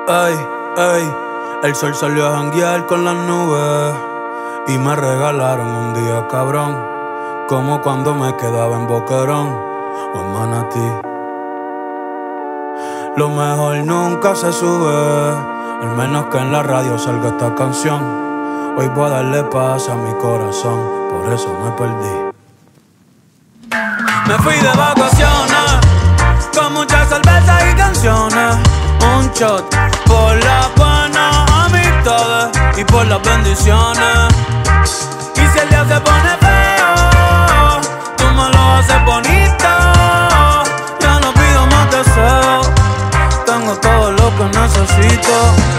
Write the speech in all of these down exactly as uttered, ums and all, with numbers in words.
Ey, ey, el sol salió a janguear con las nubes y me regalaron un día cabrón, como cuando me quedaba en Boquerón o en Manatí. Lo mejor nunca se sube, al menos que en la radio salga esta canción. Hoy voy a darle paz a mi corazón, por eso me perdí. Me fui de vacaciones, con muchas cervezas y canciones. Un shot por las buenas amistades y por las bendiciones. Y si el día se pone feo, tú me lo haces bonito. Ya no pido más deseos, tengo todo lo que necesito.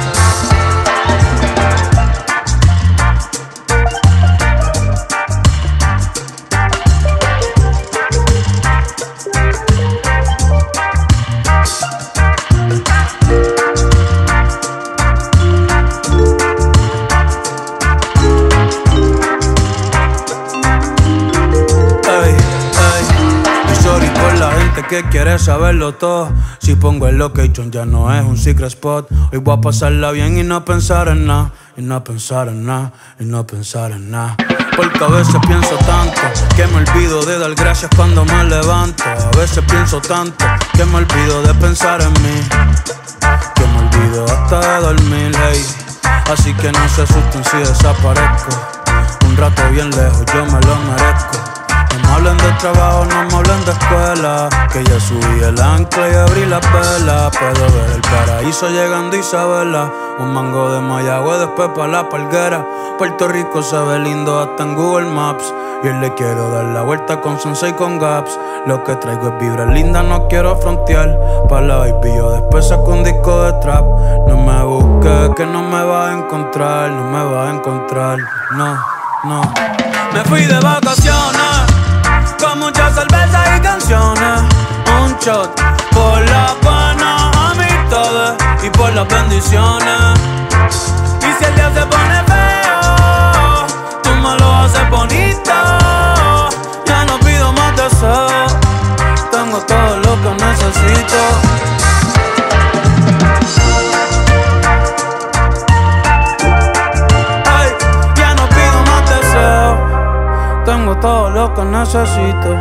Que quiere saberlo todo. Si pongo el location ya no es un secret spot. Hoy voy a pasarla bien y no pensar en nada, y no pensar en nada, y no pensar en nada. Porque a veces pienso tanto que me olvido de dar gracias cuando me levanto. A veces pienso tanto que me olvido de pensar en mí, que me olvido hasta de dormir, hey. Así que no se asusten si desaparezco. Un rato bien lejos yo me lo merezco. No me hablen de trabajo, no me hablen de escuela, que ya subí el ancla y abrí la vela. Puedo ver el paraíso llegando Isabela. Un mango de Mayagüez, después pa' la Palguera. Puerto Rico se ve lindo hasta en Google Maps. Y hoy le quiero dar la vuelta con Sensei y con Gaps. Lo que traigo es vibra linda, no quiero frontear. Pa' la baby yo después saco un disco de trap. No me busques que no me vas a encontrar, no me vas a encontrar, no, no. Me fui de vacaciones, con muchas cervezas y canciones. Un shot por las buenas amistades y por las bendiciones. Y si el día se pone feo, tú me lo haces bonito. Ya no pido más deseos, tengo todo lo que necesito. Ay, ya no pido más deseos, tengo todo lo que necesito.